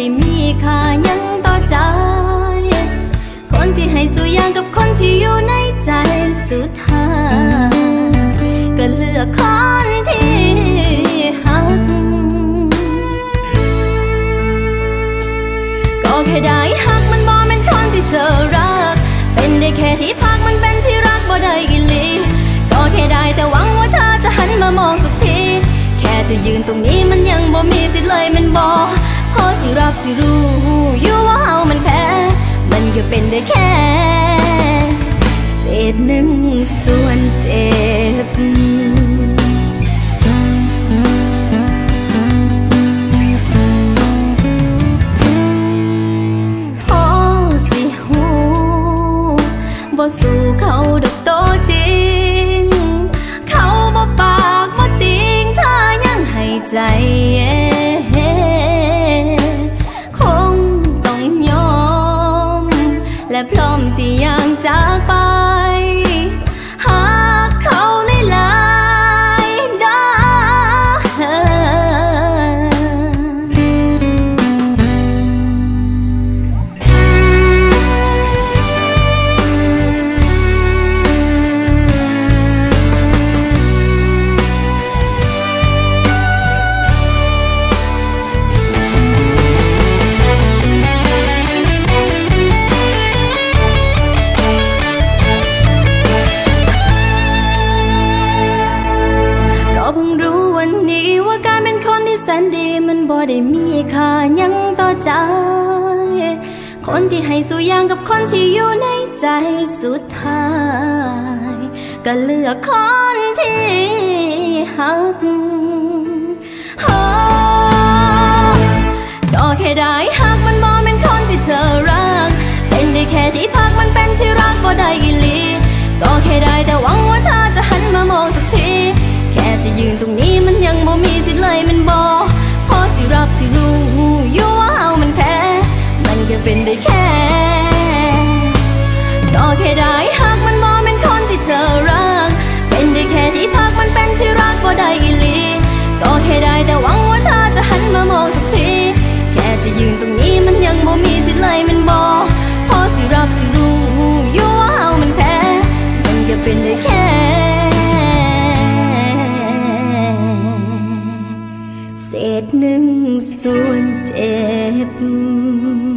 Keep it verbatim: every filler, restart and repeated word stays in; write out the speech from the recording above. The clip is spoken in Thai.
ได้มีค่ายังต่อใจคนที่ให้สุยางกับคนที่อยู่ในใจสุดท้ายก็เลือกคนที่หักก็แค่ได้หักมันบ่เป็นคนที่เธอรักเป็นได้แค่ที่พักมันเป็นที่รักบ่ได้กิลีก็แค่ได้แต่หวังว่าเธอจะหันมามองสักทีแค่จะยืนตรงนี้มันยังบ่มีสิทธิ์เลยมันบ่พอสิรับสิรู้อยู่ว่าเฮามันแพ้มันก็เป็นได้แค่เศษหนึ่งส่วนเจ็บพอสิหูบ่สู้เขาดอกโตจริงเขาบ่ปากบ่ติงเธอยังให้ใจคงต้องยอมและพร้อมสิย่างจากไปหากเขาหลายๆได้แสนดีมันบ่ได้มีค่ายังต่อใจคนที่ให้สุยางกับคนที่อยู่ในใจสุดท้ายก็เลือกคนที่หักก็แค่ได้หักมันบ่เป็นคนที่เธอรักเป็นได้แค่ที่พักมันเป็นที่รักบ่ได้กิลีก็แค่ได้แต่หวังว่าเธอจะหันมามองสักทีแค่จะยืนตรงนี้มันยังบ่มีสิทธิ์เลยมันบ่พอสิรับสิรู้อยู่ว่าเฮามันแพ้มันก็เป็นได้แค่ก็แค่ได้หักมันบ่เป็นคนที่เธอรักเป็นได้แค่ที่พักมันเป็นที่รักบ่ได้กิลีก็แค่ได้แต่หวังว่าเธอจะหันมามองสักทีแค่จะยืนตรงนี้มันยังบ่มีสิทธิ์เลยมันบ่พอสิรับสิรู้อยู่ว่าเฮามันแพ้มันก็เป็นได้แค่เศษหนึ่งส่วนเจ็บ